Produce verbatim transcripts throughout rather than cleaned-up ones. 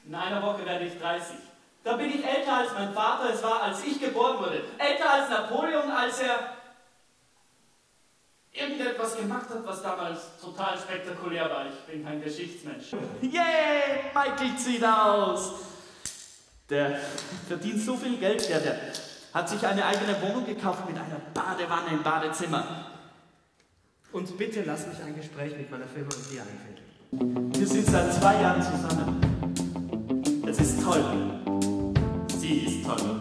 In einer Woche werde ich dreißig. Da bin ich älter als mein Vater es war, als ich geboren wurde. Älter als Napoleon, als er irgendetwas gemacht hat, was damals total spektakulär war. Ich bin kein Geschichtsmensch. Yay, Michael zieht aus. Der verdient so viel Geld, der, der hat sich eine eigene Wohnung gekauft mit einer Badewanne im Badezimmer. Und bitte lass mich ein Gespräch mit meiner Firma mit dir einfinden. Wir sind seit zwei Jahren zusammen. Es ist toll. Sie ist toll.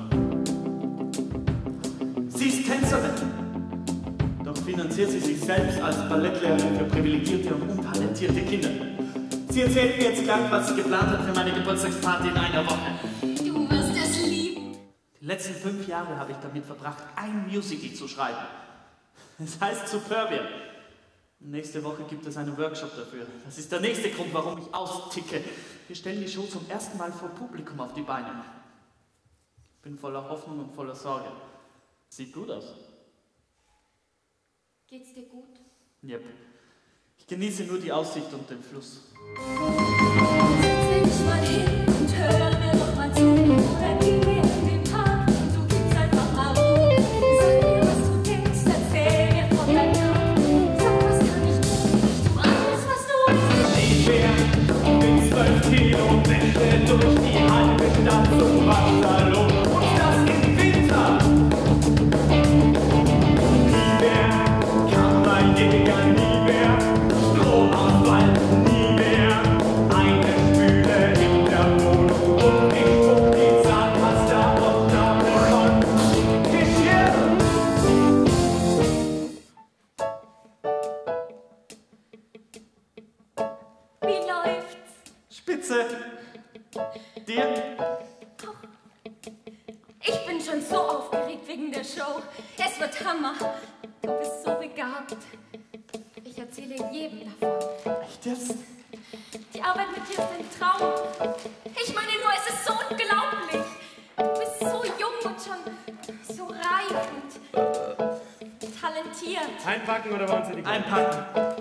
Sie ist Tänzerin. Doch finanziert sie sich selbst als Ballettlehrerin für privilegierte und untalentierte Kinder. Sie erzählt mir jetzt gleich, was sie geplant hat für meine Geburtstagsparty in einer Woche. Du wirst es lieben. Die letzten fünf Jahre habe ich damit verbracht, ein Musical zu schreiben. Es heißt Superbia. Nächste Woche gibt es einen Workshop dafür. Das ist der nächste Grund, warum ich austicke. Wir stellen die Show zum ersten Mal vor Publikum auf die Beine. Ich bin voller Hoffnung und voller Sorge. Sieht gut aus. Geht's dir gut? Yep. Ich genieße nur die Aussicht und den Fluss. Setz dich mal hin und hör mir doch mal zu. Oder geh mir in den Park, du gibst einfach mal rum. Sag mir, was du denkst, erzähl mir von deinem Tag. Sag, was kann ich tun? Ich tu alles, was du willst. Ich wär mit zwölf Kilo Wäsche durch die halbe Stadt zum Wasserlohn. Und das im Winter. Nie mehr kann mein Jäger, nie mehr Stromausfall, nie mehr eine Spüle in der Wohnung. Und ich guck die Zahnpasta auf Name von Geschirr. Wie läuft's? Spitze! Dir? Ich bin schon so aufgeregt wegen der Show. Es wird Hammer. Du bist so begabt. Ich erzähle jedem davon. Echt jetzt? Die Arbeit mit dir ist ein Traum. Ich meine nur, es ist so unglaublich. Du bist so jung und schon so reif und talentiert. Einpacken oder wollen Sie die Einpacken.